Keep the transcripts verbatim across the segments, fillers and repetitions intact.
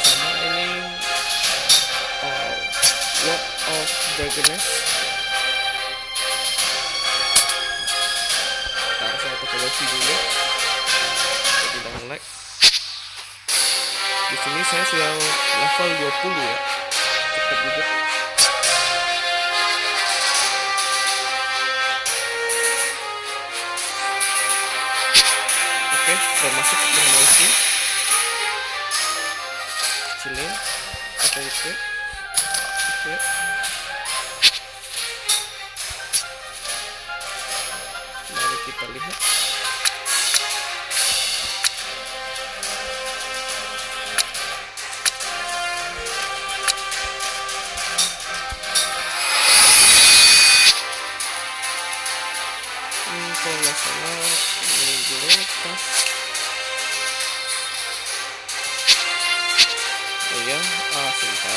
pertama ini uh, World of Dragoness. Ntar saya pakai wifi dulu jadi tidak lag. Di sini saya sudah level dua puluh ya, cepat juga. Oke, sudah masuk dengan wifi. Kecilin oke itu. Oke. Mari kita lihat. Hmm, kalau nggak salah ini dulu tas. Oh ya, ah sebentar.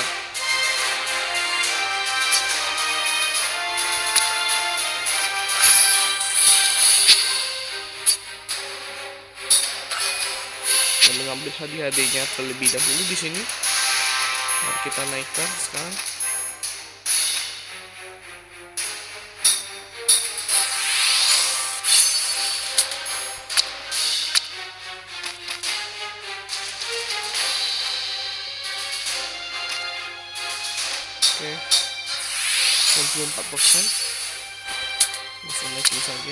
Dan mengambil hadiah-hadiahnya terlebih dahulu di sini. Mari kita naikkan sekarang. Oke, enam puluh empat persen. Bisa naikin saja.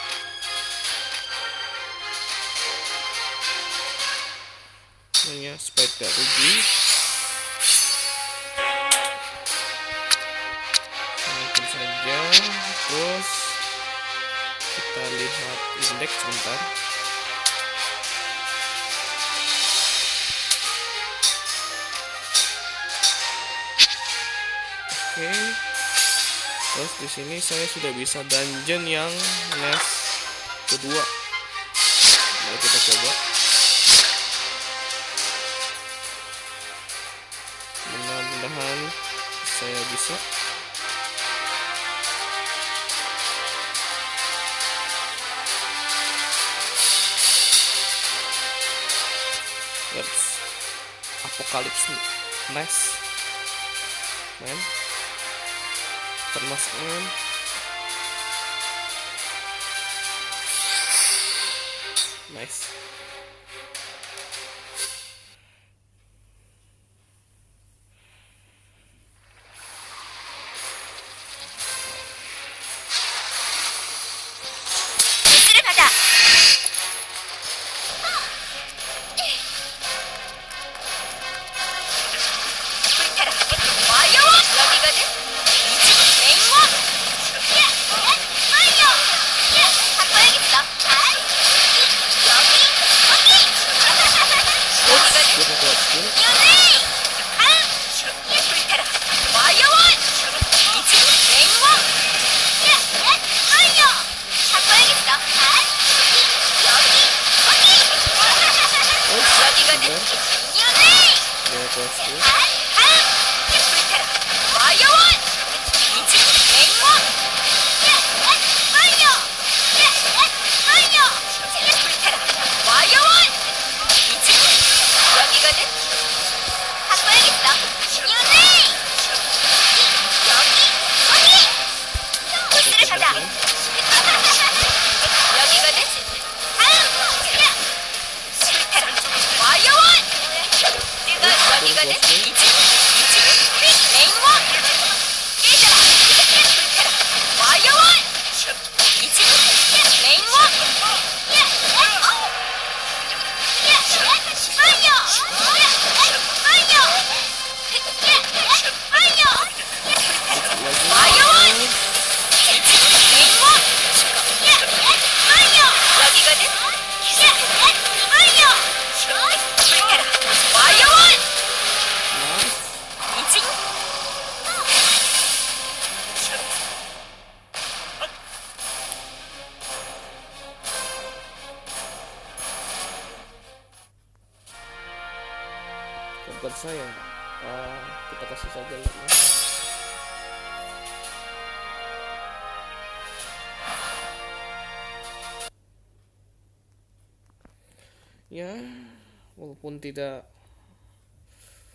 Hanya supaya tidak rugi. Naikin saja. Terus kita lihat indeks sebentar. Oke. Terus di sini saya sudah bisa dungeon yang nest kedua. Mari kita coba. Mudah-mudahan saya bisa. Let's Apocalypse Nest. Man. Termasuk nice. Buat saya uh, kita kasih saja like ya, walaupun tidak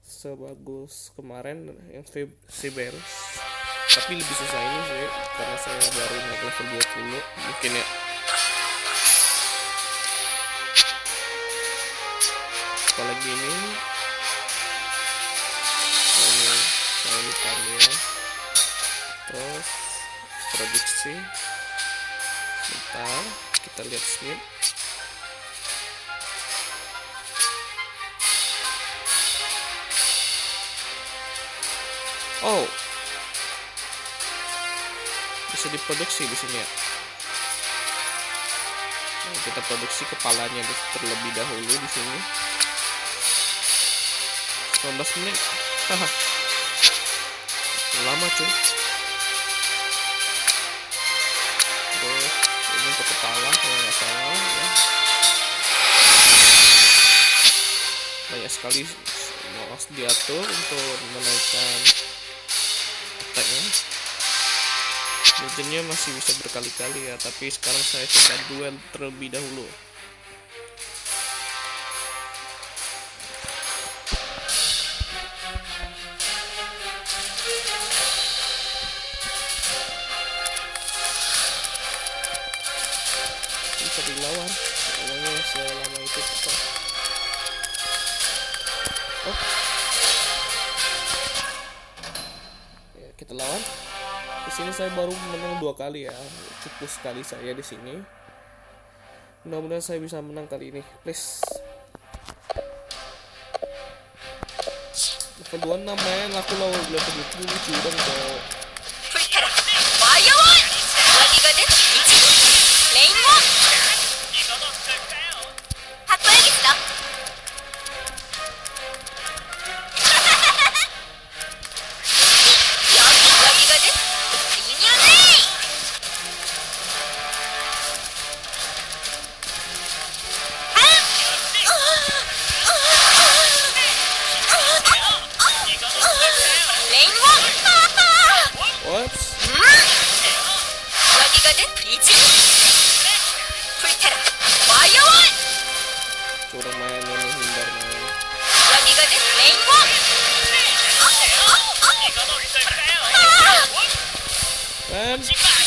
sebagus kemarin yang Cerberus, tapi lebih susah ini sih karena saya baru naik level dua puluh mungkin ya. Apalagi ini ini saya lupa ya. Terus produksi bentar, kita lihat Smith. Oh, bisa diproduksi di sini ya. Nah, kita produksi kepalanya terlebih dahulu di sini. sembilan belas menit. Haha. Lama cuy. Terus ini untuk kepala kalau nggak salah ya. Banyak sekali harus diatur untuk menaikkan attack-nya. Legendnya masih bisa berkali-kali ya, tapi sekarang saya coba duel terlebih dahulu. Bisa dilawan, lawannya selama itu apa? Oh, ya, kita lawan. Di sini saya baru menang dua kali ya, cukup sekali saya di sini. Mudah-mudahan saya bisa menang kali ini, please. Level dua puluh enam men, aku lawan level dua puluh curang kok. Curang main ini, hindar main. Kan,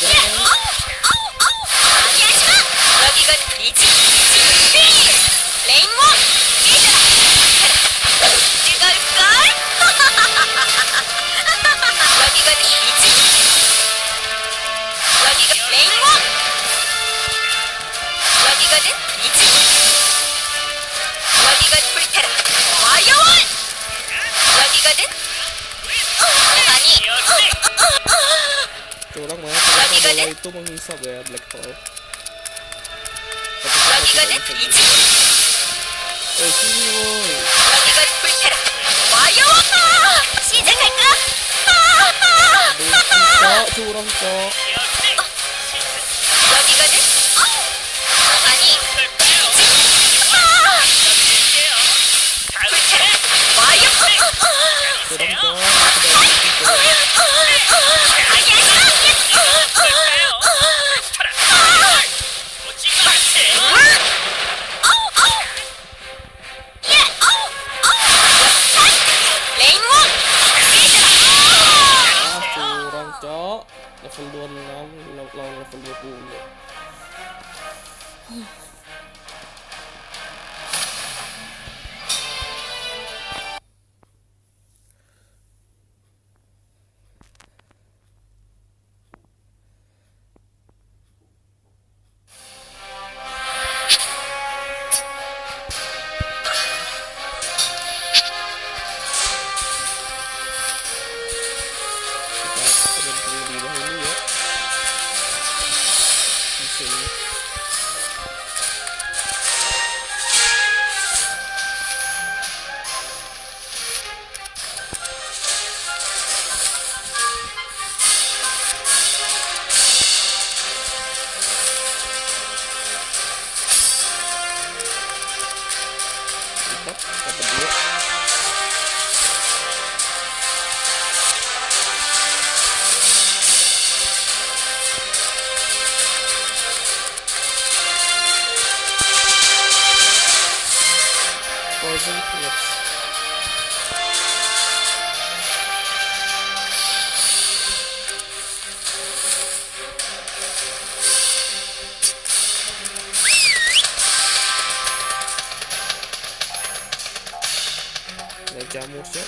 curang main, ternyata bola itu menghisap ya black hole. Eh sini woi. Aduh, curang kok. Curang kok. Level dua puluh enam lawan level dua puluh. Nggak jamur ya.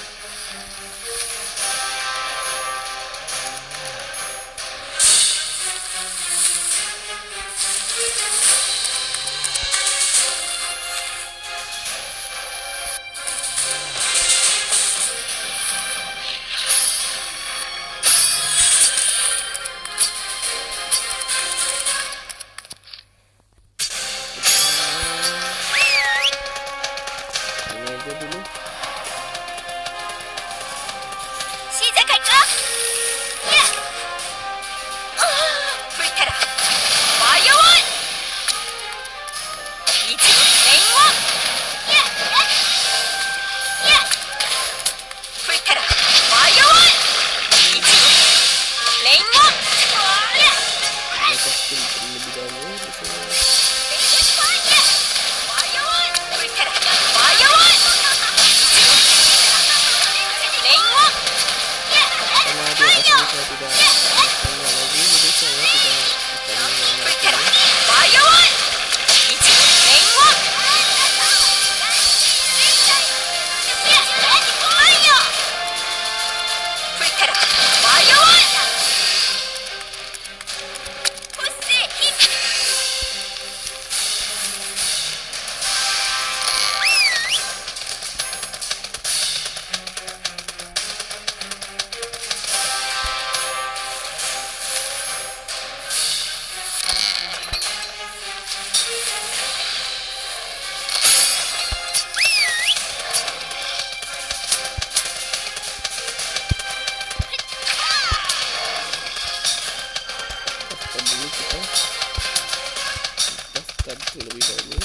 Terlebih dahulu.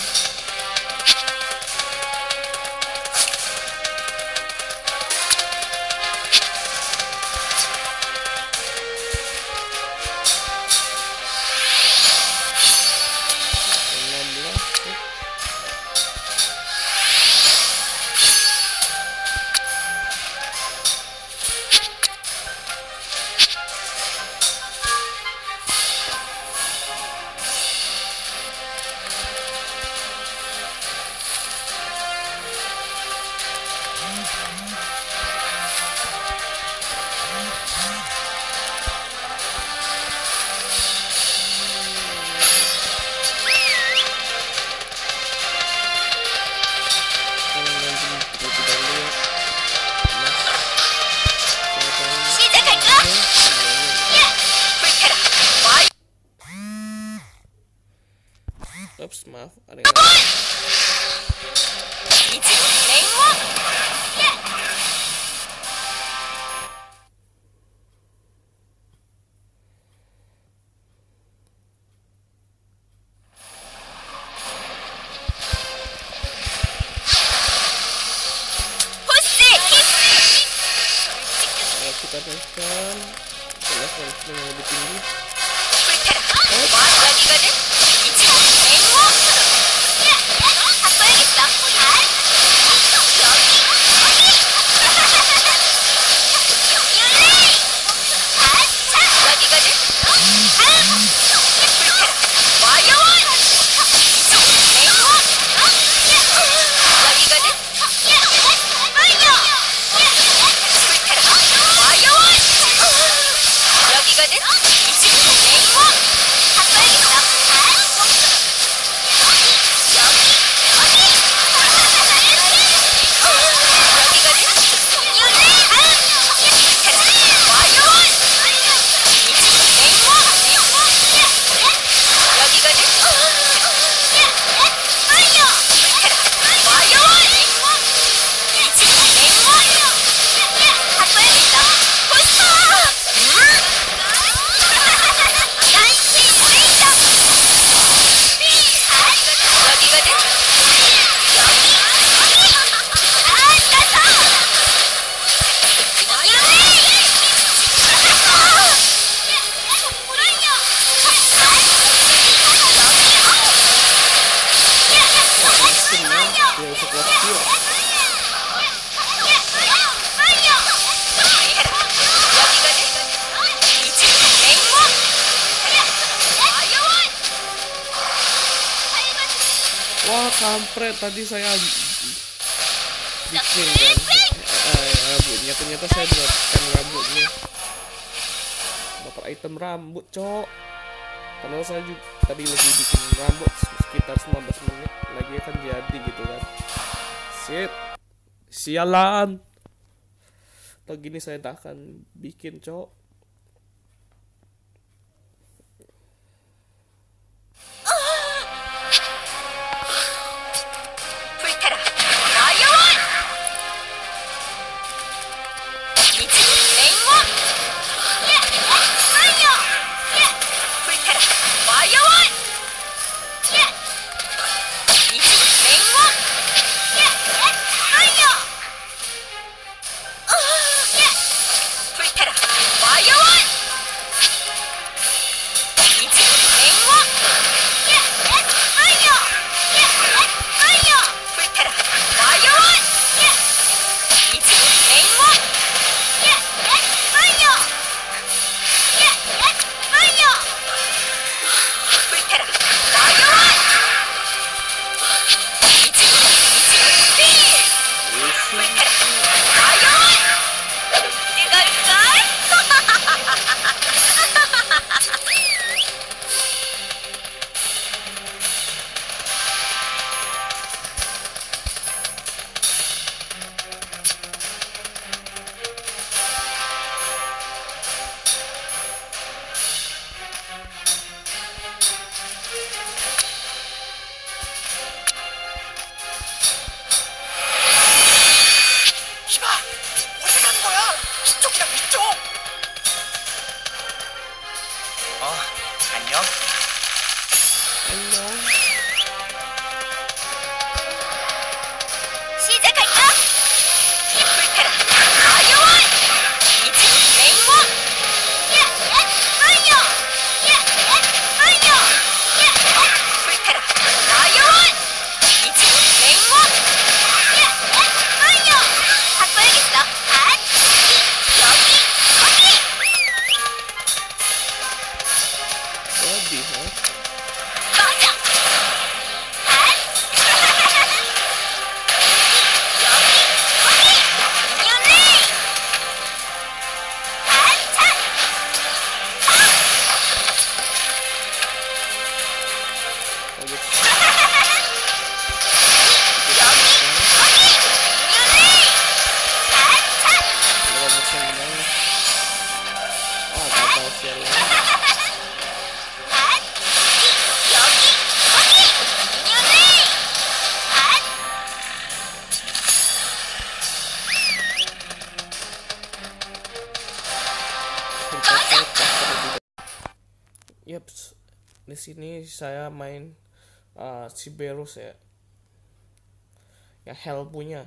Ups, maaf, ada yang kita naikkan level yang lebih tinggi. Wah, kampret, tadi saya bikin kan. Ya ternyata saya mendapatkan rambutnya. Dapat item rambut, cok. Karena saya juga tadi lagi bikin rambut sekitar sembilan belas menit lagi akan jadi gitu kan. Sip. Sialan. Atau gini saya tak akan bikin, cok. Yap, di sini saya main uh, Cerberus ya, yang Hell punya.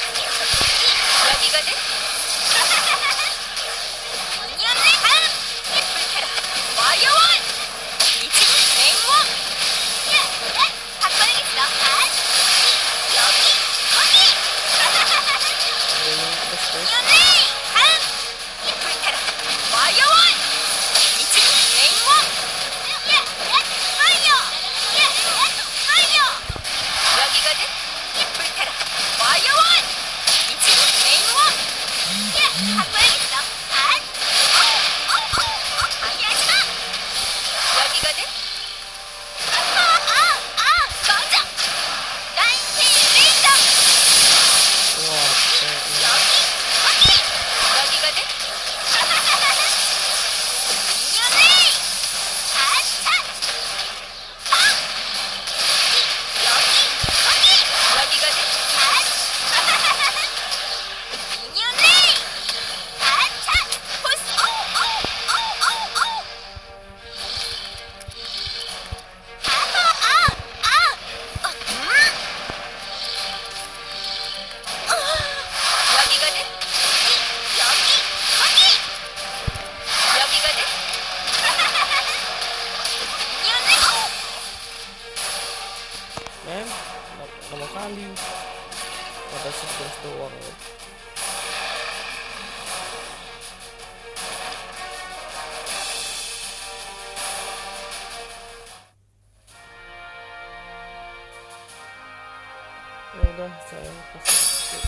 Yummy! sekali. Ada sebelas doang. Ya udah, saya kasih skip.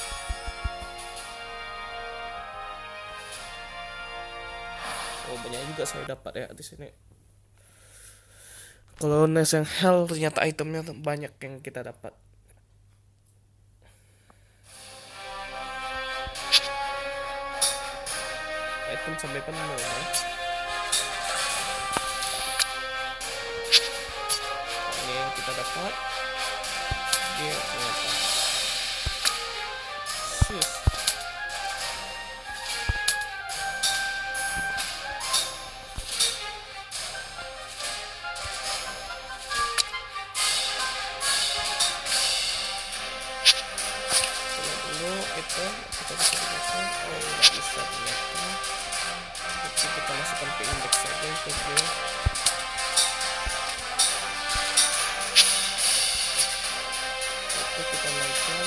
Oh, banyak juga saya dapat ya di sini. Kalau Nest yang hell ternyata itemnya banyak yang kita dapat. Item sampai penuh ya. Ini yang kita dapat. Dia ternyata. Sus. Itu kita bisa masukkan. Oh, nggak bisa ternyata. Jadi kita masukkan ke index saja itu dia. Itu kita naikkan.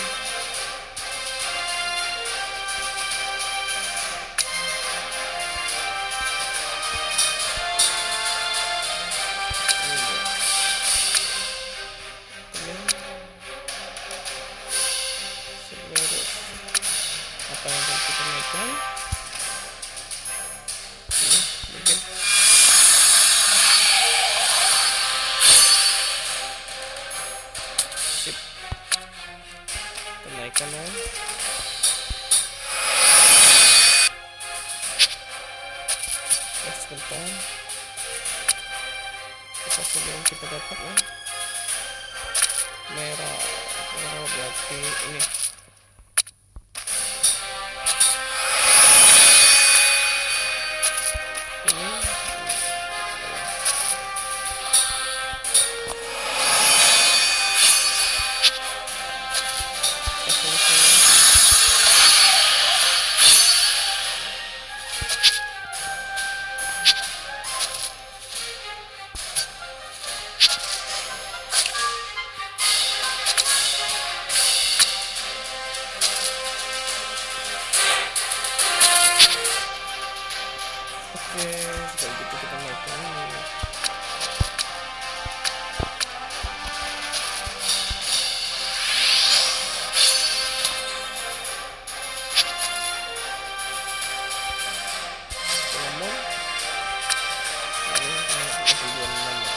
Apa yang akan kita naikkan? Ini mungkin sip. Kita naikkan ya. Ya, sebentar. Apa saja yang kita dapat ya? Merah, merah berarti ini. Oke, setelah gitu kita naikkan ini. Nomor ini tujuan enam ya.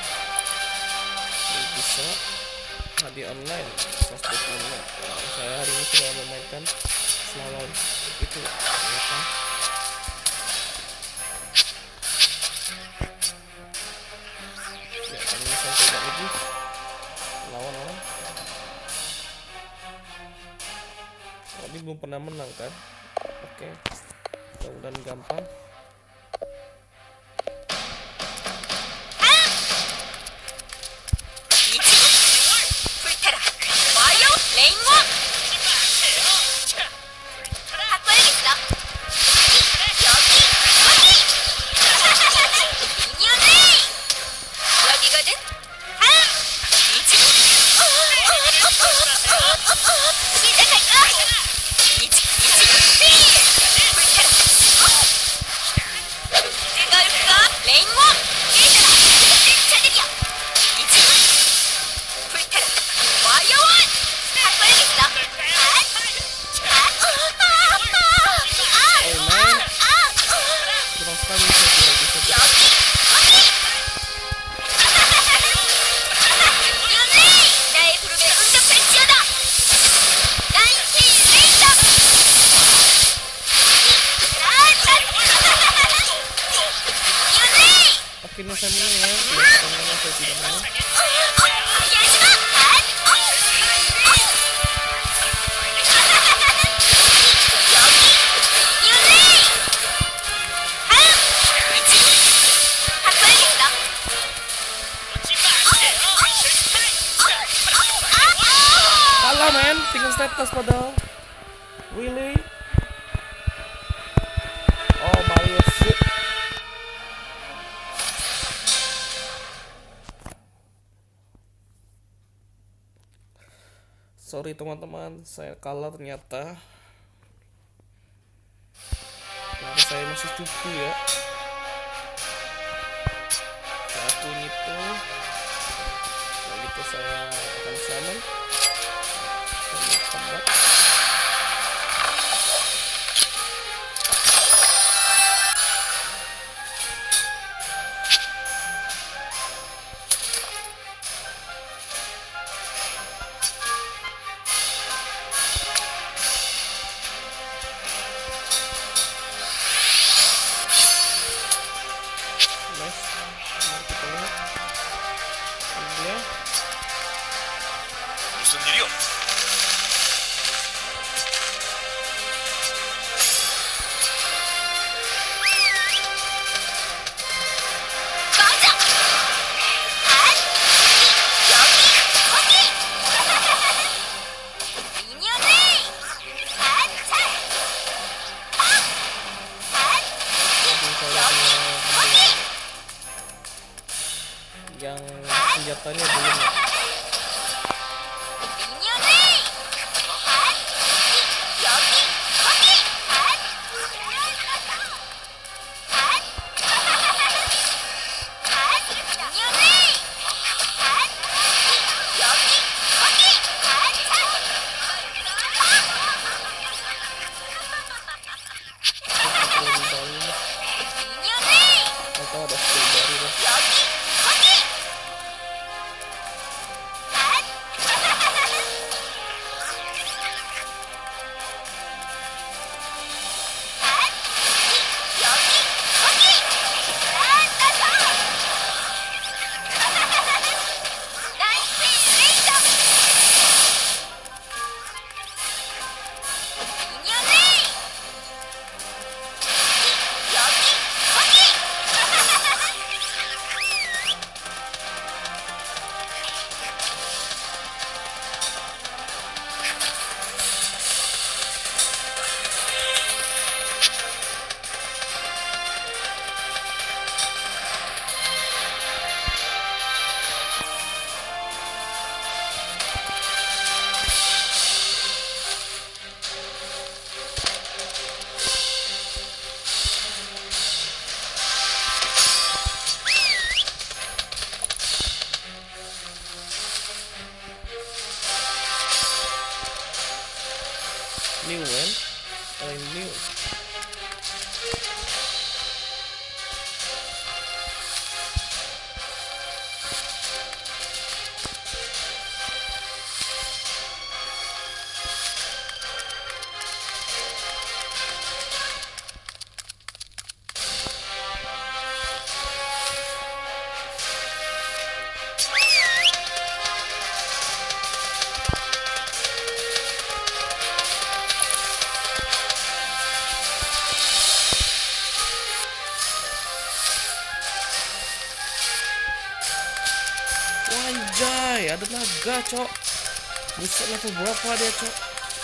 Ini bisa hadiah online seratus dua puluh lima. Saya hari ini sudah memainkan selama itu ternyata. Lawan-lawan. Oh, ini belum pernah menang kan? Oke, mudah-mudahan gampang. Akhirnya saya menang ya, karena saya tidak menang. Kalah men, tinggal status padahal. Really? Oh Mario shit. Sorry teman-teman, saya kalah ternyata. Tapi saya masih cupu ya. Satu itu. Kalau gitu saya akan summon. Dan combat. 무슨 일이요? Yang senjatanya belum ya. Atau ada skill baru lah. New one, I'm new. Anjay, ada naga, cok. Buset, level berapa dia, cok?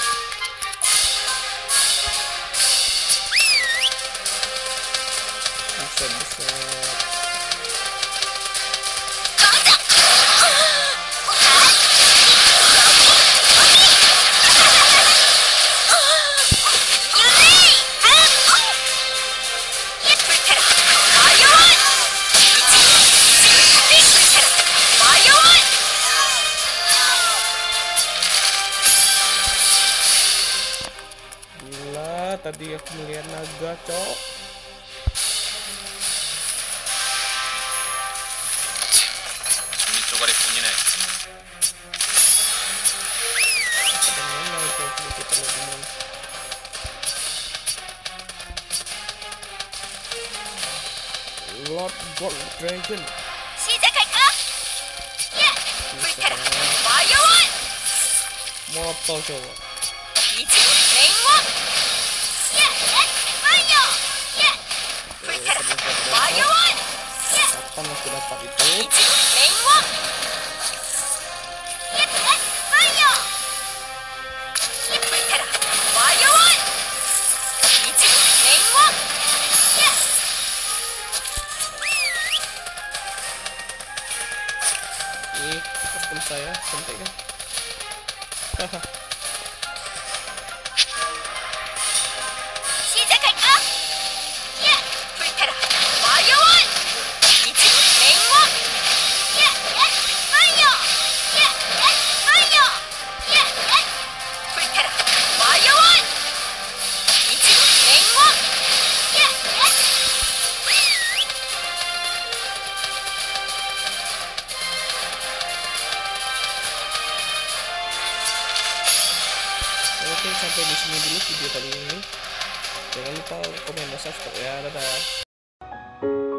Buset, buset. Tadi aku melihat naga, cok. 종이 쪼가리뿐이네. Mana itu kita lihat. Lord Gold Dragon. Motor coba. Kapan aku dapat itu? Ini kostum saya, cantik kan? 시작할까? 야! 불타라! 와이어원! 이지 맹모! 야! 야! 파이어! 야! 야! 파이어! 야! 야! 불타라! 와이어원! 이지 맹모! 야! 야! Oke, sampai di sini dulu video kali ini. Jangan lupa komen dan subscribe ya. Dadah.